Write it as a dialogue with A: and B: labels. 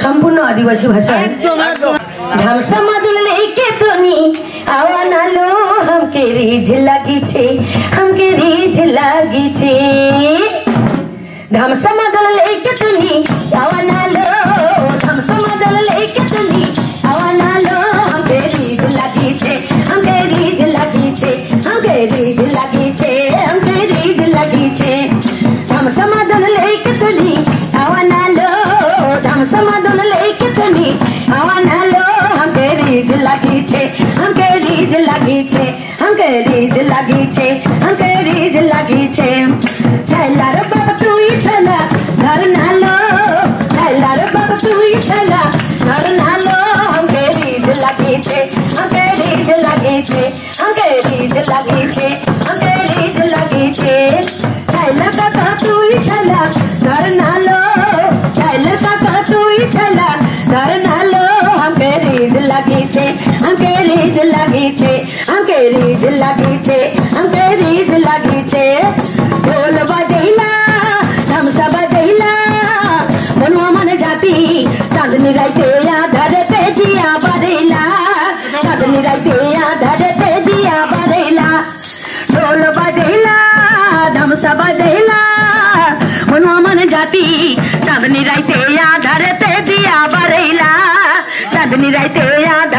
A: সম্পূর্ণ আদিবাসী ভাষায় ধামসা মাদল লেকে তনি আওয়ানালো हमके रीझ লাগিছে ধামসা মাদল লেকে তনি আওয়ানালো ধামসা মাদল লেকে তনি আওয়ানালো हमके रीझ লাগিছে हमके रीझ লাগিছে ধামসা মাদল লেকে তনি আওয়ানালো ধামসা মাদল লেকে তনি আওয়ানালো हमके रीझ লাগিছে छैलार बाबा तुई छला घर नालो छैलार बाबा तुई छला घर नालो हमके रीझ লাগিছে छैला बाबा तुई छला घर नालो छैला बाबा तुई छला घर नालो हमके रीझ লাগিছে ढोल बजैला ढमसा बजैला मनवा मन जाती चांदनी राइते धरते जिया बरेला चांदनी राइते धरते जिया बरेला ढोल बजैला ढमसा बजैला मनवा मन जाती चांदनी राइते धरते जिया बरेला चांदनी राइते